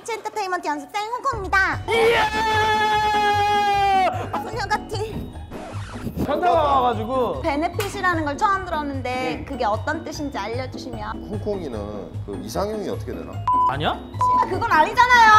H엔터테인먼트 연습생 홍콩입니다. 소녀 같은 현타가 와가지고 베네핏이라는 걸 처음 들었는데 그게 어떤 뜻인지 알려주시면. 홍콩이는 그 이상형이 어떻게 되나? 아니야? 씨발 그건 아니잖아요.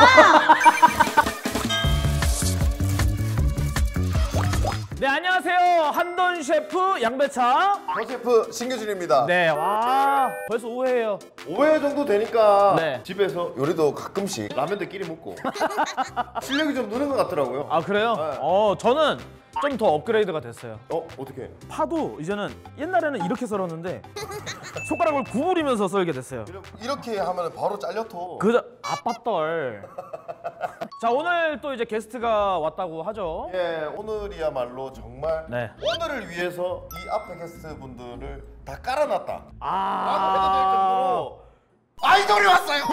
네, 안녕하세요. 한돈 셰프 양배차. 셰프 신규준입니다. 네, 와 벌써 오해예요. 5회 정도 되니까 네. 집에서 요리도 가끔씩 라면들끼리 먹고 실력이 좀 느는 것 같더라고요. 아, 그래요? 네. 저는 좀 더 업그레이드가 됐어요. 어떻게? 파도 이제는 옛날에는 이렇게 썰었는데 손가락을 구부리면서 썰게 됐어요. 이렇게 하면 바로 잘려터. 그저 아빠떨. 자, 오늘 또 이제 게스트가 왔다고 하죠. 예, 오늘이야말로 정말 네. 오늘을 위해서 이 앞에 게스트 분들을 다 깔아놨다 라고 해도 아, 될 정도로 아이돌이 왔어요!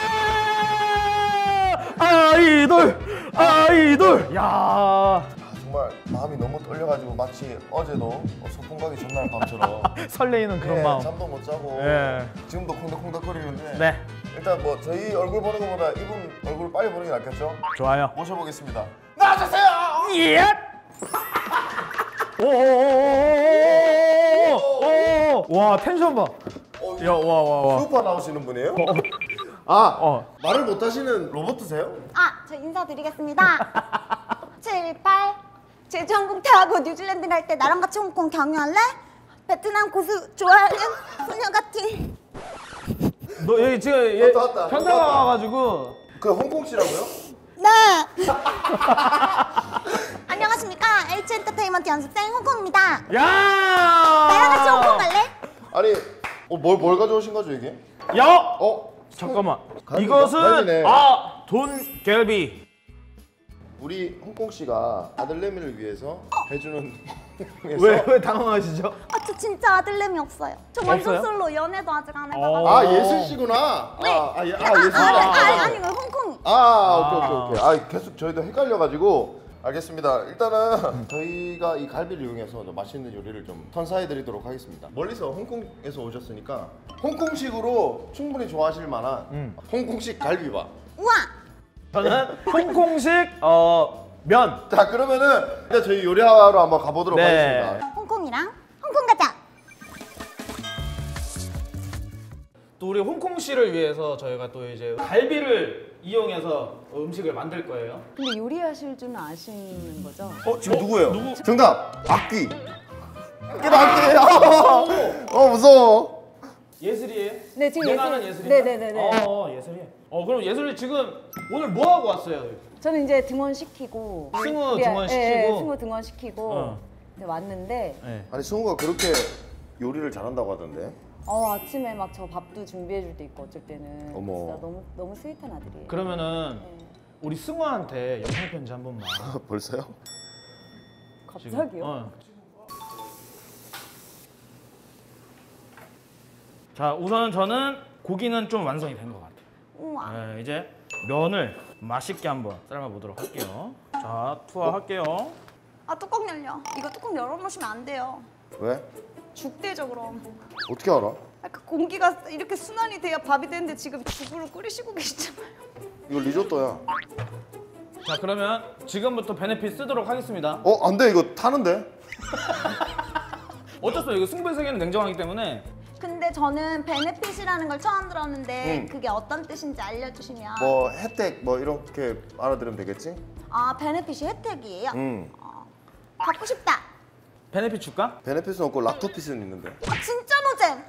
아이돌! 아이돌! 야, 정말 마음이 너무 떨려가지고 마치 어제도 소풍 가기 전날 밤처럼 설레이는 그런 예, 마음. 잠도 못 자고 예. 지금도 콩닥콩닥거리는데 네, 일단 뭐 저희 얼굴 보는 것보다 이분 얼굴 빨리 보는 게 낫겠죠? 좋아요. 모셔보겠습니다. 나와주세요! 예! 오오오오오오오오! 와, 텐션 봐. 야, 와. 슈퍼 나오시는 분이에요? 말을 못하시는 로봇이세요? 저 인사드리겠습니다. 7, 8 제주항공 타고 뉴질랜드 갈 때 나랑 같이 홍콩 경유할래? 베트남 고수 좋아하는 소녀 같은. 너 여기 지금 왔다. 현타가 와가지고. 그 홍콩 씨라고요? 네. 안녕하십니까. H엔터테인먼트 연습생 홍콩입니다. 야! 나랑 같이 홍콩 갈래? 아니 뭘 가져오신 거죠 이게? 야! 잠깐만. 갈비가? 이것은 갈비네. 돈 갤비. 우리 홍콩 씨가 아들내미를 위해서 해주는 왜 당황하시죠? 저 진짜 아들내미 없어요. 저 완전 없어요? 솔로. 연애도 아직 안 해봐가지고. 아 예슬 씨구나. 네. 예슬 씨. 아니 홍콩. 오케이. 계속 저희도 헷갈려가지고 알겠습니다. 일단은 저희가 이 갈비를 이용해서 맛있는 요리를 좀 선사해드리도록 하겠습니다. 멀리서 홍콩에서 오셨으니까 홍콩식으로 충분히 좋아하실 만한 홍콩식 갈비밥. 우와. 저는 홍콩식 면. 자 그러면은 일단 저희 요리하러 한번 가보도록 네. 하겠습니다. 홍콩이랑 홍콩 가자. 또 우리 홍콩씨를 위해서 저희가 또 이제 갈비를 이용해서 음식을 만들 거예요. 근데 요리하실 줄은 아시는 거죠? 지금 누구예요? 누구? 정답! 악귀! 악귀! 무서워. 예슬이에요? 네, 지금 내가 예슬. 하는 예슬인가? 네네네네. 예슬이. 그럼 예슬이 지금 오늘 뭐 하고 왔어요? 저는 이제 등원시키고 승우 등원시키고? 승우 등원시키고 네, 왔는데 네. 아니 승우가 그렇게 요리를 잘한다고 하던데? 아침에 막 저 밥도 준비해 줄 때 있고 어쩔 때는 어머. 진짜 너무 스윗한 아들이에요. 그러면은 네. 우리 승우한테 영상 편지 한 번만. 벌써요? 지금. 갑자기요? 자, 우선 저는 고기는 좀 완성이 된 것 같아요. 우와. 네, 이제 면을 맛있게 한번 삶아 보도록 할게요. 자, 투하할게요. 뚜껑 열려. 이거 뚜껑 열어놓으시면 안 돼요. 왜? 죽대죠 그럼. 어떻게 알아? 그 공기가 이렇게 순환이 돼야 밥이 되는데 지금 죽으로 끓이시고 계시잖아요. 이거 리조또야. 자, 그러면 지금부터 베네핏 쓰도록 하겠습니다. 안 돼. 이거 타는데? 어쩔 수 없어요. 이거 승부의 세계는 냉정하기 때문에. 근데 저는 베네핏이라는 걸 처음 들었는데 그게 어떤 뜻인지 알려주시면. 뭐 혜택 뭐 이렇게 알아들으면 되겠지? 베네핏이 혜택이에요? 응. 받고 싶다. 베네핏 줄까? 베네핏은 없고 락토핏은 있는데. 진짜 노잼.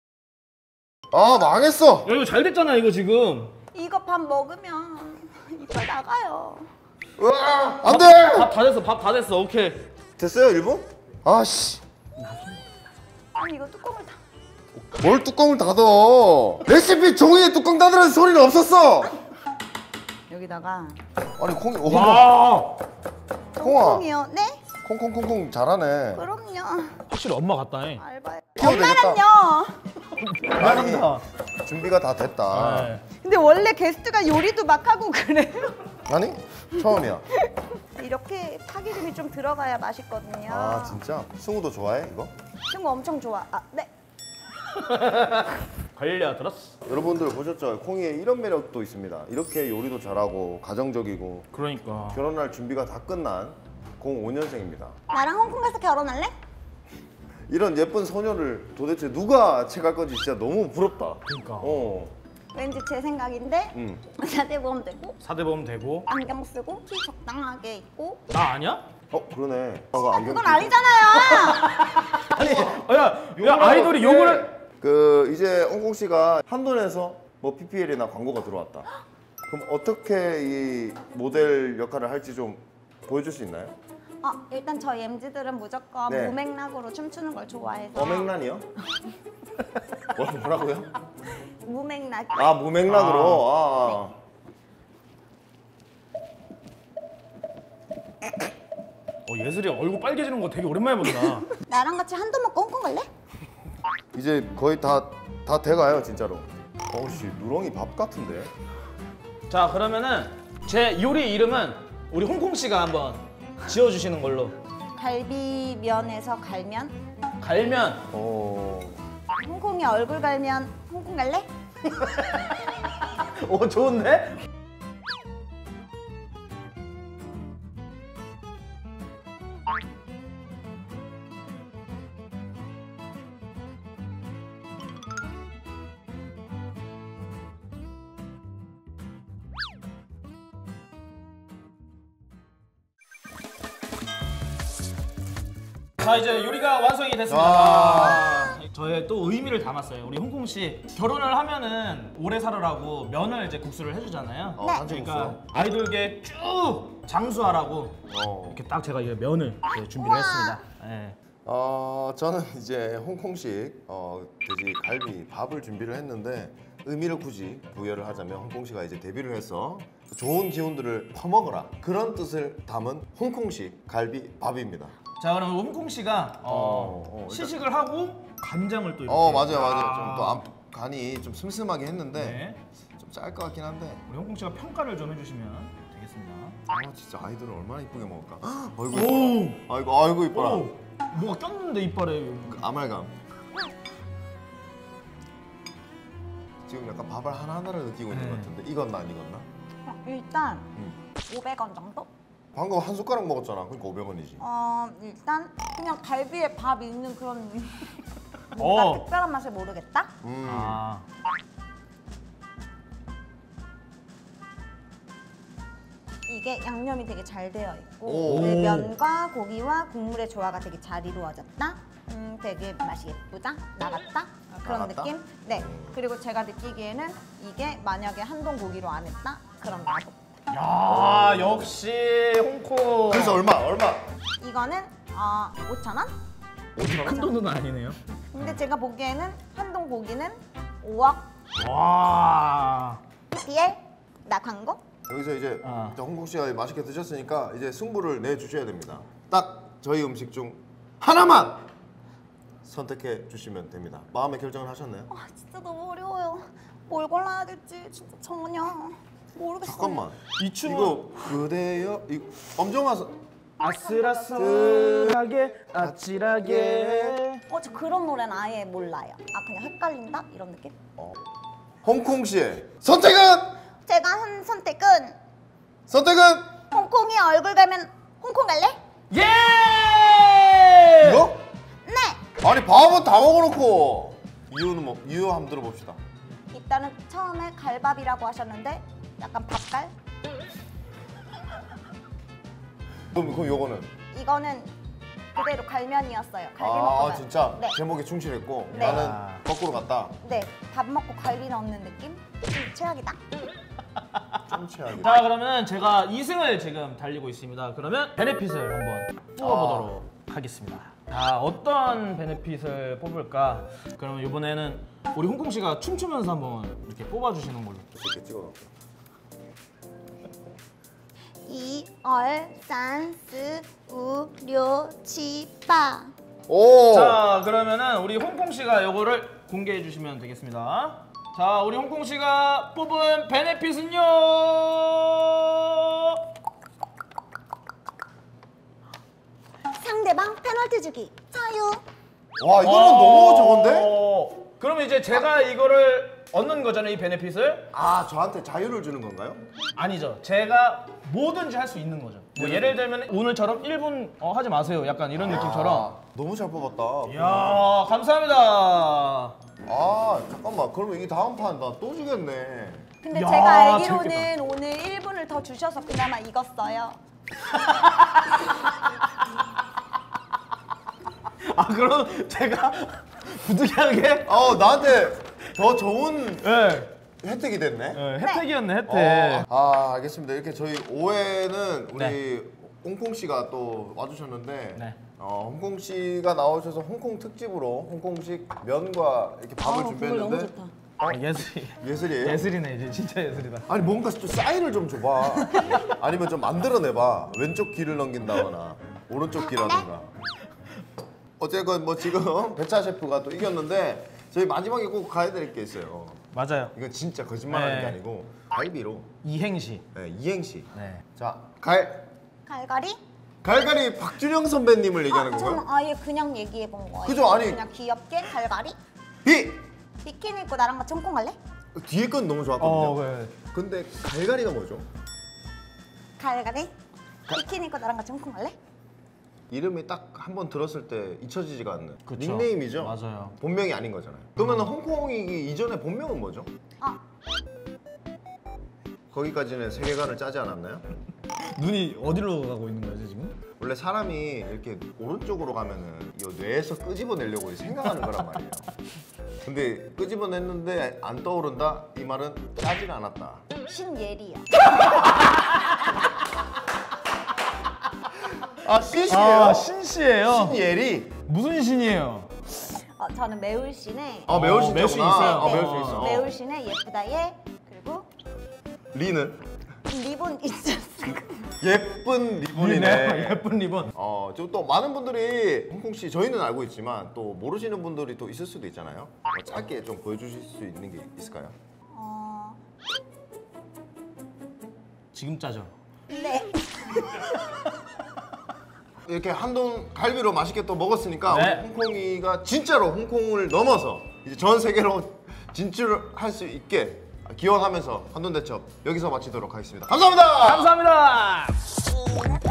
망했어! 야, 이거 잘 됐잖아, 이거 지금. 이거 밥 먹으면 이빨 나가요. 으아! 안 돼! 밥 다 됐어, 밥 다 됐어. 오케이. 됐어요, 1분? 아씨. 아니 이거 뚜껑을 다. 뭘 뚜껑을 닫어? 레시피 종이에 뚜껑 닫으라는 소리는 없었어! 여기다가 아니 콩이 와, 콩아 콩이요? 네? 콩콩콩콩 잘하네. 그럼요. 확실히 엄마 같다잉. 알바요. 키워도 되겠다. 엄마는요. 잘한다. 준비가 다 됐다. 네. 근데 원래 게스트가 요리도 막 하고 그래요? 아니? 처음이야. 이렇게 파기름이 좀 들어가야 맛있거든요. 진짜? 승우도 좋아해 이거? 승우 엄청 좋아. 네. 걸려들었어. 여러분들 보셨죠? 콩이에 이런 매력도 있습니다. 이렇게 요리도 잘하고 가정적이고 그러니까. 결혼할 준비가 다 끝난 05년생입니다. 나랑 홍콩 가서 결혼할래? 이런 예쁜 소녀를 도대체 누가 채갈 건지 진짜 너무 부럽다. 그러니까. 왠지 제 생각인데 사대보험 되고 4대 보험 되고. 안경 쓰고 키 적당하게 입고 나 아니야? 그러네. 안경 그건 끼고. 아니잖아요. 아니, 야 아이돌이 요거를. 이제 홍콩 씨가 한돈에서 뭐 PPL이나 광고가 들어왔다. 그럼 어떻게 이 모델 역할을 할지 좀 보여줄 수 있나요? 일단 저희 MZ들은 무조건 네. 무맥락으로 춤추는 걸 좋아해서 어맥란이요? 뭐라고요? 무맥락. 무맥락으로. 예슬이 얼굴 빨개지는 거 되게 오랜만에 본다. 나랑 같이 한돈 먹고 홍콩 갈래? 이제 거의 다 돼가요 진짜로. 어씨 누렁이 밥 같은데. 자 그러면은 제 요리 이름은 우리 홍콩 씨가 한번 지어주시는 걸로. 갈비면에서 갈면. 갈면. 홍콩이 얼굴 갈면 홍콩 갈래? 오 좋은데? 자 이제 요리가 완성이 됐습니다. 저의 또 의미를 담았어요. 우리 홍콩 씨 결혼을 하면은 오래 살으라고 면을 이제 국수를 해주잖아요. 그러니까 아이돌계 쭉 장수하라고 이렇게 딱 제가 이 면을 준비를 했습니다. 네. 저는 이제 홍콩식 돼지 갈비 밥을 준비를 했는데 의미를 굳이 부여를 하자면 홍콩 씨가 이제 데뷔를 해서 좋은 기운들을 퍼먹어라 그런 뜻을 담은 홍콩식 갈비 밥입니다. 자 그럼 홍콩 씨가 시식을 하고 간장을 또 이렇게. 맞아요. 좀 또 간이 좀 슴슴하게 했는데 네. 좀 짤 것 같긴 한데. 우리 홍콩 씨가 평가를 좀 해주시면 되겠습니다. 진짜 아이들은 얼마나 이쁘게 먹을까. 아이고 오! 이뻐라. 아이고 이뻐라. 오! 뭐가 꼈는데 이빨에. 아말감. 지금 약간 밥을 하나하나를 느끼고 있는 것 같은데 익었나 안 익었나? 일단 500원 정도? 방금 한 숟가락 먹었잖아. 그러니까 500원이지. 일단 그냥 갈비에 밥 있는 그런 뭔가 특별한 맛을 모르겠다? 이게 양념이 되게 잘 되어 있고 그 면과 고기와 국물의 조화가 되게 잘 이루어졌다. 되게 맛이 예쁘다, 나갔다 그런 나갔다? 느낌. 네. 그리고 제가 느끼기에는 이게 만약에 한동 고기로 안 했다, 그럼 나도. 야 역시 홍콩. 그래서 얼마? 이거는 5,000원? 큰 돈은 아니네요. 근데 제가 보기에는 한동 고기는 5억. 와. PPL 나 광고? 여기서 이제 홍콩 씨가 맛있게 드셨으니까 이제 승부를 내 주셔야 됩니다. 딱 저희 음식 중 하나만 선택해 주시면 됩니다. 마음의 결정을 하셨나요? 진짜 너무 어려워요. 뭘 골라야 될지 진짜 전혀 모르겠어요. 잠깐만. 이 춤은 이거 그대여 엄정화 아슬아슬하게 아찔하게. 저 그런 노래는 아예 몰라요. 그냥 헷갈린다? 이런 느낌? 홍콩 씨의 선택은 제가 한 선택은 홍콩이 얼굴 가면 홍콩 갈래? 예! 이거? 네! 아니 밥은 다 먹어놓고 이유는 이유 한번 들어봅시다. 일단은 처음에 갈밥이라고 하셨는데 약간 밥갈? 그럼 요거는? 이거는 그대로 갈면이었어요. 갈비 먹고 갈. 진짜? 네. 제목에 충실했고 네. 나는 거꾸로 갔다. 네, 밥 먹고 갈비 넣는 느낌? 좀 최악이다. 좀 최악이다. 자 그러면 제가 2승을 지금 달리고 있습니다. 그러면 베네핏을 한번 뽑아보도록 하겠습니다. 자 어떤 베네핏을 뽑을까? 그러면 이번에는 우리 홍콩 씨가 춤추면서 한번 이렇게 뽑아주시는 걸로. 이렇게 찍어놓고. 1, 2, 3, 4, 5, 6, 7, 8. 오! 자 그러면은 우리 홍콩 씨가 요거를 공개해 주시면 되겠습니다. 자 우리 홍콩 씨가 뽑은 베네핏은요. 상대방 페널티 주기. 자유. 와 이거는 너무 적은데? 그러면 이제 제가 이거를 얻는 거잖아요, 이 베네핏을. 아 저한테 자유를 주는 건가요? 아니죠. 제가 뭐든지 할 수 있는 거죠. 뭐 예를 들면 오늘처럼 1분 하지 마세요. 약간 이런 느낌처럼. 너무 잘 뽑았다. 이야, 감사합니다. 아 잠깐만 그러면 이 다음 판 나 또 주겠네. 근데 야, 제가 알기로는 재밌겠다. 오늘 1분을 더 주셔서 그나마 익었어요. 아, 그럼 제가 부득이하게 나한테 더 좋은 네. 혜택이 됐네. 혜택이었네, 혜택. 알겠습니다. 이렇게 저희 5회는 우리 네. 홍콩 씨가 또 와주셨는데 네. 홍콩 씨가 나오셔서 홍콩 특집으로 홍콩식 면과 이렇게 밥을 준비했는데 예술이에요? 예술이네, 이제 진짜 예술이다. 아니 뭔가 좀 사인을 좀 줘봐. 아니면 좀 만들어내봐. 왼쪽 귀를 넘긴다거나 오른쪽 귀라든가. 어쨌건 뭐 지금 배차 셰프가 또 이겼는데 저희 마지막에 꼭 가야 될 게 있어요. 맞아요. 이건 진짜 거짓말하는 네. 게 아니고 갈비로 이행시. 이행시. 네. 자 갈갈이? 갈갈이 박준영 선배님을 얘기하는 건가요? 저는 아예 그냥 얘기해 본 거예요. 그죠? 아니. 그냥 귀엽게 갈갈이? 비! 비키니 입고 나랑 같이 홍콩 갈래? 뒤에 건 너무 좋았거든요. 그래. 근데 갈갈이가 뭐죠? 갈갈이? 비키니 입고 나랑 같이 홍콩 갈래? 이름이 딱 한 번 들었을 때 잊혀지지가 않는 그쵸. 닉네임이죠? 맞아요. 본명이 아닌 거잖아요. 그러면 홍콩이기 이전에 본명은 뭐죠? 아, 거기까지는 세계관을 짜지 않았나요? 눈이 어디로 가고 있는 거예요, 지금? 원래 사람이 이렇게 오른쪽으로 가면은 이 뇌에서 끄집어내려고 생각하는 거란 말이에요. 근데 끄집어냈는데 안 떠오른다? 이 말은 짜질 않았다. 신예리야. 신씨예요? 신씨예요. 신예리? 무슨 신이에요? 저는 매울신에 매울 신 매울 신 있어요. 매울 신 있어. 매울신에 예쁘다 예 그리고 리는? 리본 있었어. 예쁜 리본이네. 예쁜 리본. 좀 또 많은 분들이 홍콩 씨 저희는 알고 있지만 또 모르시는 분들이 또 있을 수도 있잖아요. 짧게 좀 보여주실 수 있는 게 있을까요? 지금 짜죠. 네. 이렇게 한돈 갈비로 맛있게 또 먹었으니까 네. 우리 홍콩이가 진짜로 홍콩을 넘어서 이제 전 세계로 진출할 수 있게 기원하면서 한돈 대첩 여기서 마치도록 하겠습니다. 감사합니다. 감사합니다.